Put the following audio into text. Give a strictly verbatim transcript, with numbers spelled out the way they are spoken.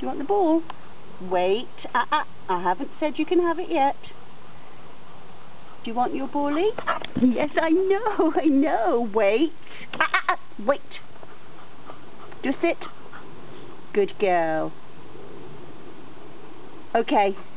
you want the ball? Wait. Uh, uh, I haven't said you can have it yet. Do you want your ballie? Yes, I know, I know. Wait. Uh, uh, uh, wait. Do sit. Good girl. Okay.